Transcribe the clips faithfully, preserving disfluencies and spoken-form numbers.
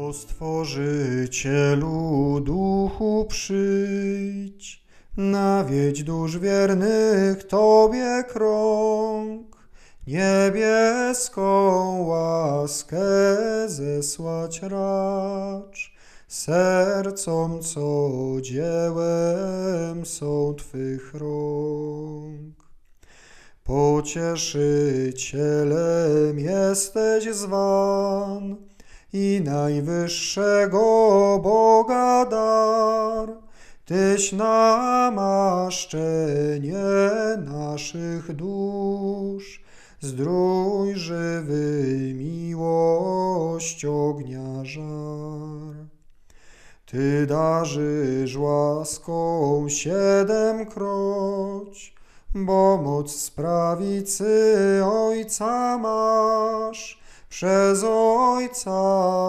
O Stworzycielu, Duchu, przyjdź, nawiedź dusz wiernych Tobie krąg, niebieską łaskę zesłać racz sercom, co dziełem są Twych rąk. Pocieszycielem jesteś zwan i najwyższego Boga dar, Tyś namaszczenie naszych dusz, zdrój żywy miłość ognia żar. Ty darzysz łaską siedemkroć, bo moc z prawicy Ojca masz, przez Ojca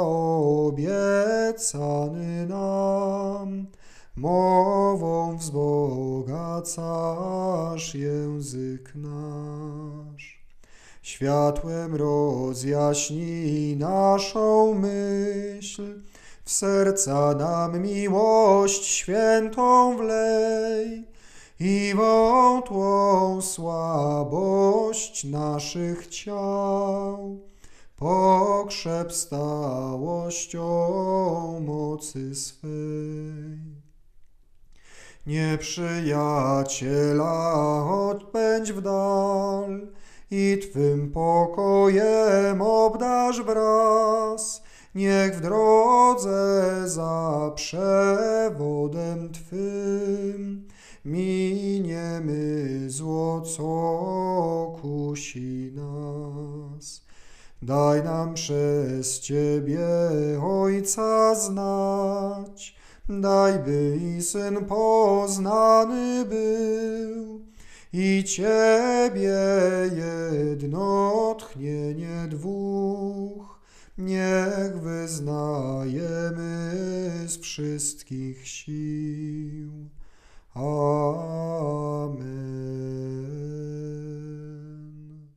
obiecany nam, mową wzbogacasz język nasz. Światłem rozjaśnij naszą myśl, w serca nam miłość świętą wlej i wątłą słabość naszych ciał pokrzep stałością mocy swej. Nieprzyjaciela odpędź w dal i Twym pokojem obdarz wraz, niech w drodze za przewodem Twym miniemy zło, co kusi nas. Daj nam przez Ciebie Ojca znać, daj, by i Syn poznany był i Ciebie jedno tchnienie dwóch niech wyznajemy z wszystkich sił. Amen.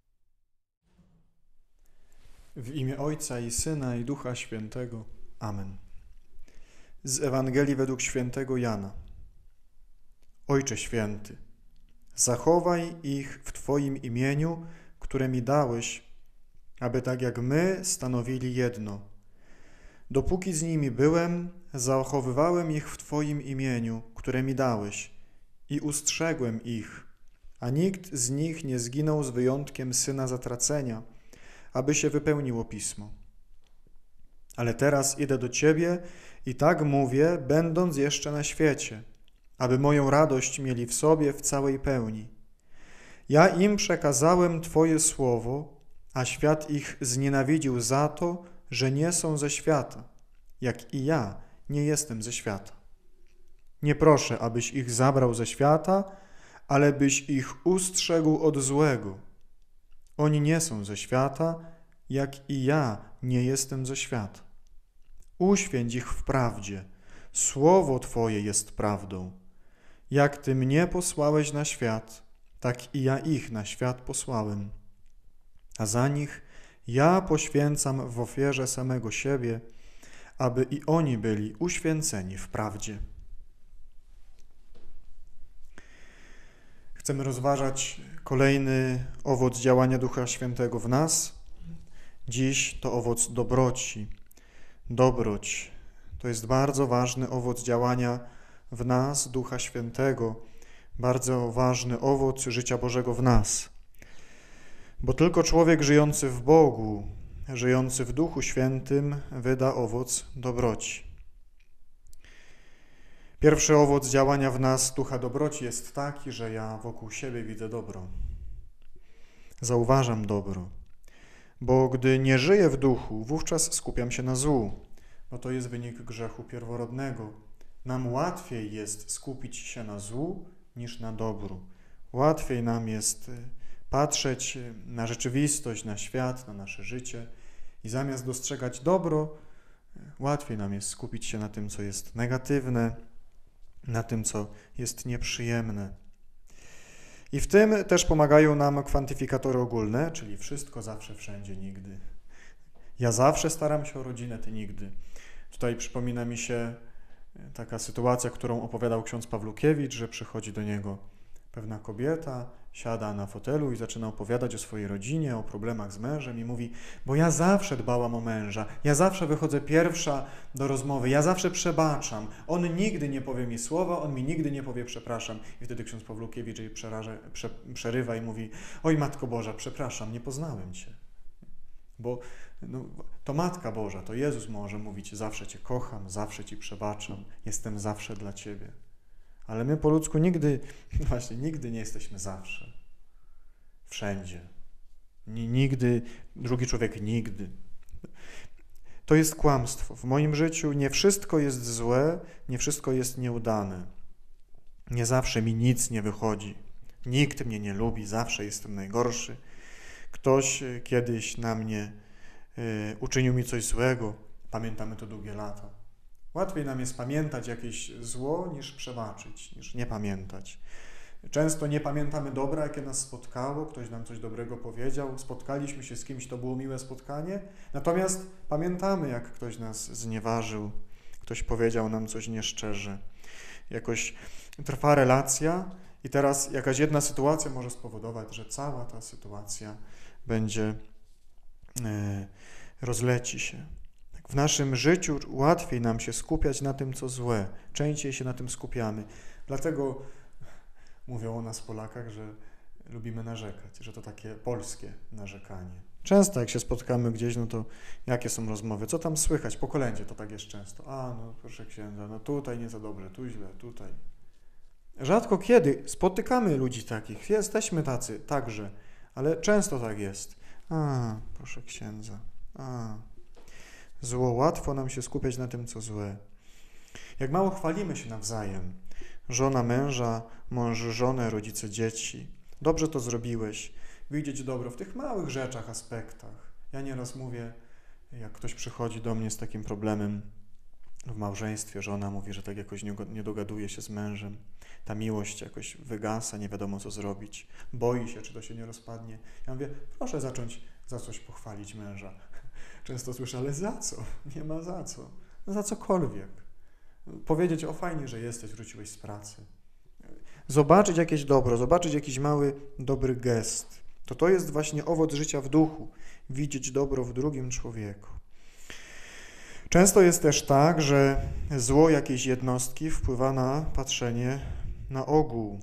W imię Ojca i Syna i Ducha Świętego. Amen. Z Ewangelii według świętego Jana. Ojcze Święty, zachowaj ich w Twoim imieniu, które mi dałeś, aby tak jak my stanowili jedno. Dopóki z nimi byłem, zachowywałem ich w Twoim imieniu, które mi dałeś, i ustrzegłem ich, a nikt z nich nie zginął z wyjątkiem syna zatracenia, aby się wypełniło Pismo. Ale teraz idę do Ciebie i tak mówię, będąc jeszcze na świecie, aby moją radość mieli w sobie w całej pełni. Ja im przekazałem Twoje słowo, a świat ich znienawidził za to, że nie są ze świata, jak i ja nie jestem ze świata. Nie proszę, abyś ich zabrał ze świata, ale byś ich ustrzegł od złego. Oni nie są ze świata, jak i ja nie jestem ze świata. Uświęć ich w prawdzie. Słowo Twoje jest prawdą. Jak Ty mnie posłałeś na świat, tak i ja ich na świat posłałem. A za nich ja poświęcam w ofierze samego siebie, aby i oni byli uświęceni w prawdzie. Chcemy rozważać kolejny owoc działania Ducha Świętego w nas. Dziś to owoc dobroci. Dobroć to jest bardzo ważny owoc działania w nas Ducha Świętego, bardzo ważny owoc życia Bożego w nas. Bo tylko człowiek żyjący w Bogu, żyjący w Duchu Świętym wyda owoc dobroci. Pierwszy owoc działania w nas Ducha dobroci jest taki, że ja wokół siebie widzę dobro. Zauważam dobro. Bo gdy nie żyję w duchu, wówczas skupiam się na złu, bo to jest wynik grzechu pierworodnego. Nam łatwiej jest skupić się na złu niż na dobru. Łatwiej nam jest patrzeć na rzeczywistość, na świat, na nasze życie i zamiast dostrzegać dobro, łatwiej nam jest skupić się na tym, co jest negatywne, na tym, co jest nieprzyjemne. I w tym też pomagają nam kwantyfikatory ogólne, czyli wszystko, zawsze, wszędzie, nigdy. Ja zawsze staram się o rodzinę, ty nigdy. Tutaj przypomina mi się taka sytuacja, którą opowiadał ksiądz Pawlukiewicz, że przychodzi do niego pewna kobieta, siada na fotelu i zaczyna opowiadać o swojej rodzinie, o problemach z mężem i mówi, bo ja zawsze dbałam o męża, ja zawsze wychodzę pierwsza do rozmowy, ja zawsze przebaczam, on nigdy nie powie mi słowa, on mi nigdy nie powie przepraszam. I wtedy ksiądz Pawlukiewicz jej przeraża, prze, przerywa i mówi, oj Matko Boża, przepraszam, nie poznałem Cię. Bo no, to Matka Boża, to Jezus może mówić, zawsze Cię kocham, zawsze Ci przebaczam, jestem zawsze dla Ciebie. Ale my po ludzku nigdy, właśnie nigdy nie jesteśmy zawsze. Wszędzie. Nigdy, drugi człowiek nigdy. To jest kłamstwo. W moim życiu nie wszystko jest złe, nie wszystko jest nieudane. Nie zawsze mi nic nie wychodzi. Nikt mnie nie lubi, zawsze jestem najgorszy. Ktoś kiedyś na mnie y, uczynił mi coś złego. Pamiętamy to długie lata. Łatwiej nam jest pamiętać jakieś zło, niż przebaczyć, niż nie pamiętać. Często nie pamiętamy dobra, jakie nas spotkało, ktoś nam coś dobrego powiedział, spotkaliśmy się z kimś, to było miłe spotkanie, natomiast pamiętamy, jak ktoś nas znieważył, ktoś powiedział nam coś nieszczerze. Jakoś trwa relacja i teraz jakaś jedna sytuacja może spowodować, że cała ta sytuacja będzie, yy, rozleci się. W naszym życiu łatwiej nam się skupiać na tym, co złe. Częściej się na tym skupiamy. Dlatego mówią o nas Polakach, że lubimy narzekać, że to takie polskie narzekanie. Często jak się spotkamy gdzieś, no to jakie są rozmowy? Co tam słychać? Po kolędzie to tak jest często. A, no proszę księdza, no tutaj nie za dobrze, tu źle, tutaj. Rzadko kiedy spotykamy ludzi takich. Jesteśmy tacy także, ale często tak jest. A, proszę księdza, a... Zło, łatwo nam się skupiać na tym, co złe. Jak mało chwalimy się nawzajem. Żona męża, mąż żonę, rodzice dzieci. Dobrze to zrobiłeś. Widzieć dobro w tych małych rzeczach, aspektach. Ja nieraz mówię, jak ktoś przychodzi do mnie z takim problemem w małżeństwie, żona mówi, że tak jakoś nie dogaduje się z mężem. Ta miłość jakoś wygasa, nie wiadomo co zrobić. Boi się, czy to się nie rozpadnie. Ja mówię, proszę zacząć za coś pochwalić męża. Często słyszę, ale za co? Nie ma za co. No za cokolwiek. Powiedzieć, o fajnie, że jesteś, wróciłeś z pracy. Zobaczyć jakieś dobro, zobaczyć jakiś mały, dobry gest. To to jest właśnie owoc życia w duchu. Widzieć dobro w drugim człowieku. Często jest też tak, że zło jakiejś jednostki wpływa na patrzenie na ogół.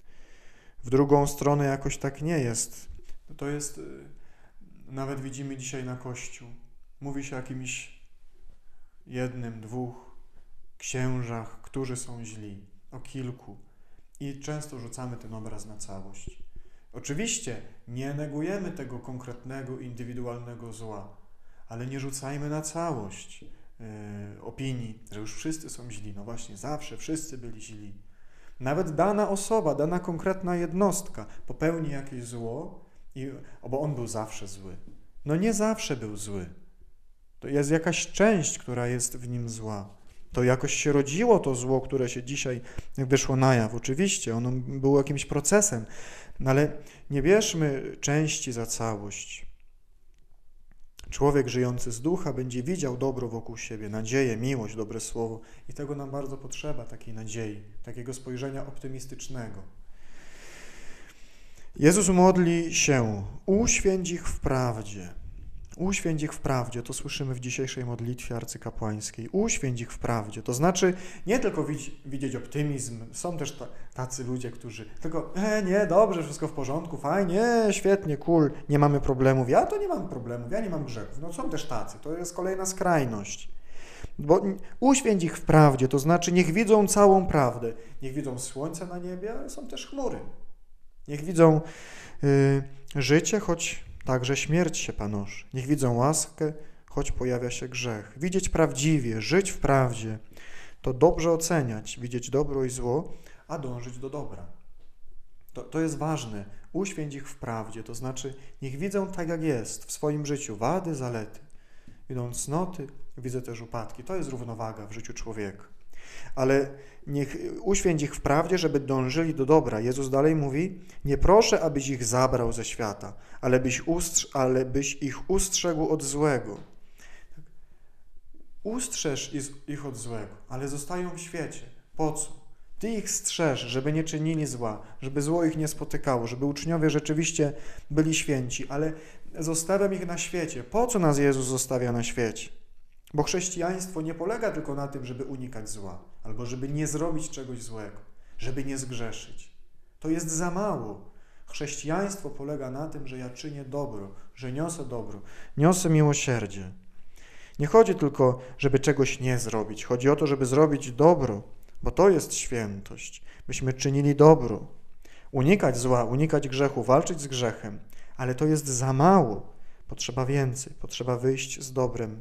W drugą stronę jakoś tak nie jest. To jest, nawet widzimy dzisiaj na Kościół. Mówi się o jakimś jednym, dwóch księżach, którzy są źli, o kilku. I często rzucamy ten obraz na całość. Oczywiście nie negujemy tego konkretnego, indywidualnego zła, ale nie rzucajmy na całość yy, opinii, że już wszyscy są źli. No właśnie, zawsze wszyscy byli źli. Nawet dana osoba, dana konkretna jednostka popełni jakieś zło, i, bo on był zawsze zły. No nie zawsze był zły. To jest jakaś część, która jest w nim zła. To jakoś się rodziło to zło, które się dzisiaj wyszło na jaw. Oczywiście, ono było jakimś procesem, no ale nie bierzmy części za całość. Człowiek żyjący z ducha będzie widział dobro wokół siebie, nadzieję, miłość, dobre słowo i tego nam bardzo potrzeba, takiej nadziei, takiego spojrzenia optymistycznego. Jezus modli się, uświęć ich w prawdzie. Uświęć ich w prawdzie, to słyszymy w dzisiejszej modlitwie arcykapłańskiej. Uświęć ich w prawdzie, to znaczy nie tylko widzieć optymizm, są też tacy ludzie, którzy tylko, e, nie, dobrze, wszystko w porządku, fajnie, świetnie, cool, nie mamy problemów, ja to nie mam problemów, ja nie mam grzechów. No są też tacy, to jest kolejna skrajność. Bo uświęć ich w prawdzie, to znaczy niech widzą całą prawdę, niech widzą słońce na niebie, ale są też chmury. Niech widzą y, życie, choć także śmierć się panoszy. Niech widzą łaskę, choć pojawia się grzech. Widzieć prawdziwie, żyć w prawdzie, to dobrze oceniać, widzieć dobro i zło, a dążyć do dobra. To, to jest ważne. Uświęć ich w prawdzie, to znaczy niech widzą tak, jak jest w swoim życiu, wady, zalety. Widzą cnoty, widzę też upadki. To jest równowaga w życiu człowieka. Ale niech uświęć ich w prawdzie, żeby dążyli do dobra. Jezus dalej mówi, nie proszę, abyś ich zabrał ze świata, ale byś, ustrz- ale byś ich ustrzegł od złego. Ustrzeż ich od złego, ale zostają w świecie. Po co? Ty ich strzeż, żeby nie czynili zła, żeby zło ich nie spotykało, żeby uczniowie rzeczywiście byli święci, ale zostawiam ich na świecie. Po co nas Jezus zostawia na świecie? Bo chrześcijaństwo nie polega tylko na tym, żeby unikać zła, albo żeby nie zrobić czegoś złego, żeby nie zgrzeszyć. To jest za mało. Chrześcijaństwo polega na tym, że ja czynię dobro, że niosę dobro, niosę miłosierdzie. Nie chodzi tylko, żeby czegoś nie zrobić. Chodzi o to, żeby zrobić dobro, bo to jest świętość. Byśmy czynili dobro. Unikać zła, unikać grzechu, walczyć z grzechem. Ale to jest za mało. Potrzeba więcej. Potrzeba wyjść z dobrem.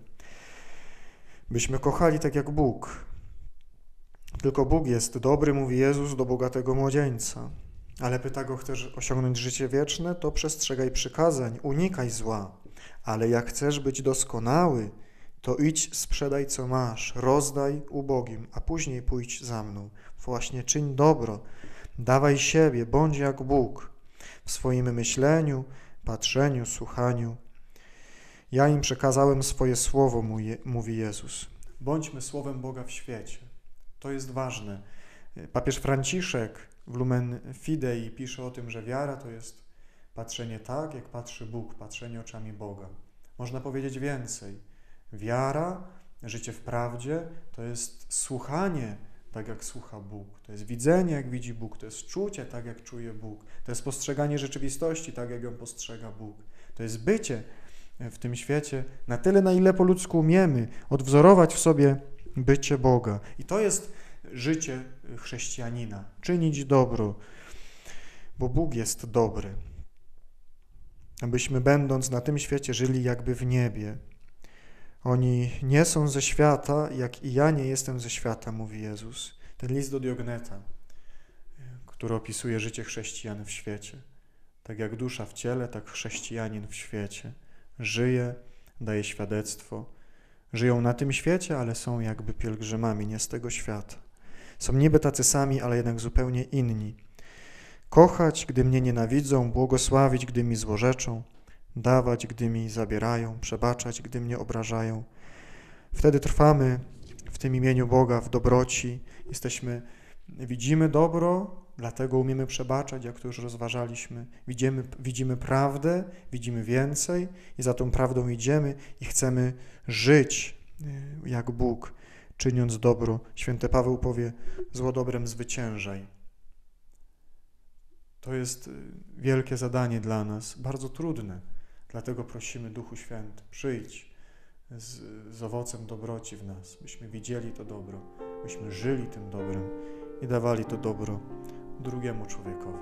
Byśmy kochali tak jak Bóg. Tylko Bóg jest dobry, mówi Jezus do bogatego młodzieńca. Ale pyta go, chcesz osiągnąć życie wieczne? To przestrzegaj przykazań, unikaj zła. Ale jak chcesz być doskonały, to idź, sprzedaj co masz, rozdaj ubogim, a później pójdź za mną. Właśnie czyń dobro, dawaj siebie, bądź jak Bóg w swoim myśleniu, patrzeniu, słuchaniu. Ja im przekazałem swoje słowo, mówi Jezus. Bądźmy słowem Boga w świecie. To jest ważne. Papież Franciszek w Lumen Fidei pisze o tym, że wiara to jest patrzenie tak, jak patrzy Bóg, patrzenie oczami Boga. Można powiedzieć więcej. Wiara, życie w prawdzie, to jest słuchanie tak, jak słucha Bóg. To jest widzenie, jak widzi Bóg. To jest czucie, tak, jak czuje Bóg. To jest postrzeganie rzeczywistości, tak, jak ją postrzega Bóg. To jest bycie w tym świecie na tyle, na ile po ludzku umiemy, odwzorować w sobie bycie Boga. I to jest życie chrześcijanina. Czynić dobro, bo Bóg jest dobry. Abyśmy będąc na tym świecie żyli jakby w niebie. Oni nie są ze świata, jak i ja nie jestem ze świata, mówi Jezus. Ten list do Diogneta, który opisuje życie chrześcijan w świecie. Tak jak dusza w ciele, tak chrześcijanin w świecie. Żyje, daje świadectwo. Żyją na tym świecie, ale są jakby pielgrzymami, nie z tego świata. Są niby tacy sami, ale jednak zupełnie inni. Kochać, gdy mnie nienawidzą, błogosławić, gdy mi złorzeczą, dawać, gdy mi zabierają, przebaczać, gdy mnie obrażają. Wtedy trwamy w tym imieniu Boga, w dobroci. Jesteśmy, widzimy dobro, dlatego umiemy przebaczać, jak to już rozważaliśmy. Widzimy, widzimy prawdę, widzimy więcej i za tą prawdą idziemy i chcemy żyć jak Bóg, czyniąc dobro. Święty Paweł powie, zło dobrem zwyciężaj. To jest wielkie zadanie dla nas, bardzo trudne. Dlatego prosimy, Duchu Święty, przyjdź z, z owocem dobroci w nas, byśmy widzieli to dobro, byśmy żyli tym dobrem i dawali to dobro drugiemu człowiekowi.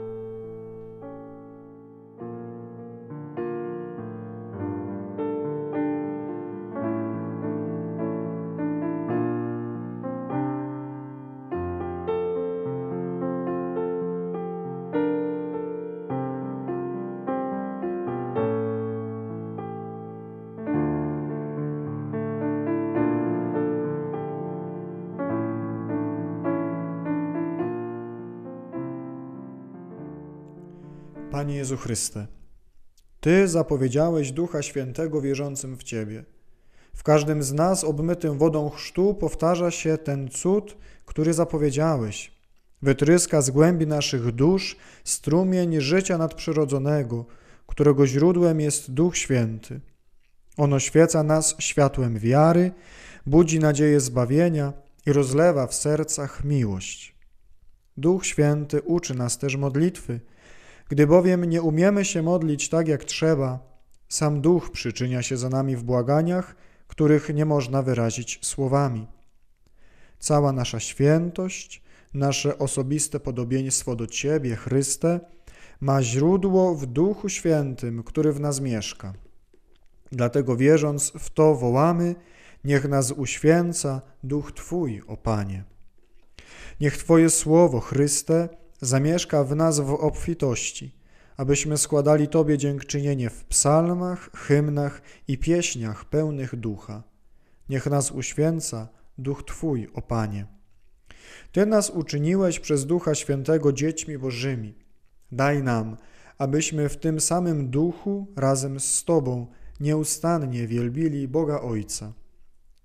Panie Jezu Chryste, Ty zapowiedziałeś Ducha Świętego wierzącym w Ciebie. W każdym z nas obmytym wodą chrztu powtarza się ten cud, który zapowiedziałeś. Wytryska z głębi naszych dusz strumień życia nadprzyrodzonego, którego źródłem jest Duch Święty. On oświeca nas światłem wiary, budzi nadzieję zbawienia i rozlewa w sercach miłość. Duch Święty uczy nas też modlitwy. Gdy bowiem nie umiemy się modlić tak, jak trzeba, sam Duch przyczynia się za nami w błaganiach, których nie można wyrazić słowami. Cała nasza świętość, nasze osobiste podobieństwo do Ciebie, Chryste, ma źródło w Duchu Świętym, który w nas mieszka. Dlatego wierząc w to wołamy, niech nas uświęca Duch Twój, o Panie. Niech Twoje słowo, Chryste, zamieszka w nas w obfitości, abyśmy składali Tobie dziękczynienie w psalmach, hymnach i pieśniach pełnych ducha. Niech nas uświęca Duch Twój, o Panie. Ty nas uczyniłeś przez Ducha Świętego dziećmi Bożymi. Daj nam, abyśmy w tym samym duchu razem z Tobą nieustannie wielbili Boga Ojca.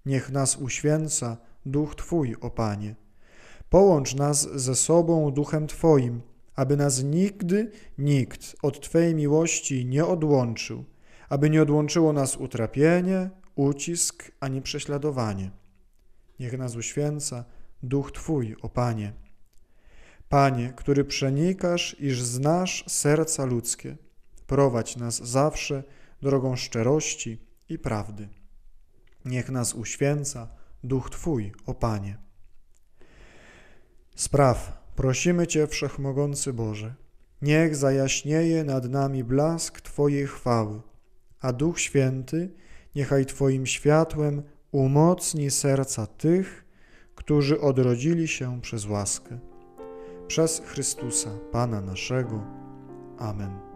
Niech nas uświęca Duch Twój, o Panie. Połącz nas ze sobą Duchem Twoim, aby nas nigdy nikt od Twej miłości nie odłączył, aby nie odłączyło nas utrapienie, ucisk ani prześladowanie. Niech nas uświęca Duch Twój, o Panie. Panie, który przenikasz, iż znasz serca ludzkie, prowadź nas zawsze drogą szczerości i prawdy. Niech nas uświęca Duch Twój, o Panie. Spraw, prosimy Cię, Wszechmogący Boże, niech zajaśnieje nad nami blask Twojej chwały, a Duch Święty niechaj Twoim światłem umocni serca tych, którzy odrodzili się przez łaskę. Przez Chrystusa, Pana naszego. Amen.